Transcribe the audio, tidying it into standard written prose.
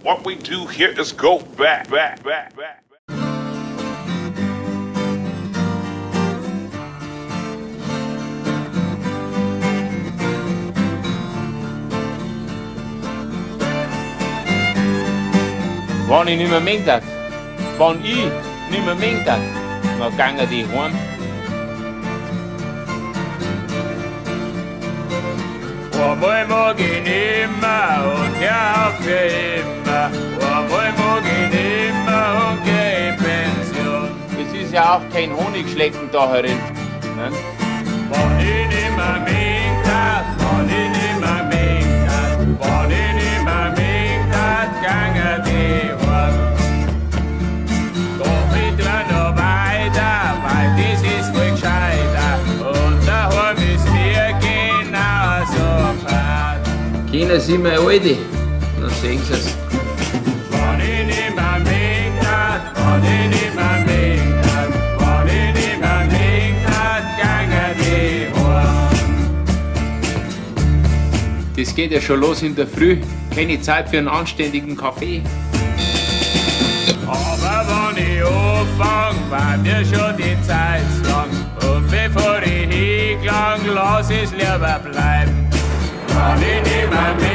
What we do here is go back, back, back, back. Wenn ich nicht mehr mengt hat, wenn ich nicht mehr mengt hat, dann gangen die heim. Einmal mag ich nimmer und hör auf für immer. Einmal mag ich nimmer und geh in Pension. Es ist ja auch kein Honigschlecken da herin. Ne? Wenn ich nimmer mengt hat, wenn ich nimmer mengt hat, wenn ich nimmer mengt hat, gangen die heim. Doch ich tu noch weiter, weil das ist voll gescheiter. Und daheim ist mir genauso fad. Keiner sind wir Alte, dann sehen sie es. Wenn ich nimmer mengt hat, wenn ich nimmer mengt hat, wenn ich nimmer mengt hat, gangen die heim. Das geht ja schon los in der Früh. Keine Zeit für einen anständigen Kaffee. Aber wenn ich anfang, war mir schon die Zeit zu lang. Und bevor ich hingelang, lass es lieber bleiben. Wenn ich nimmer mengt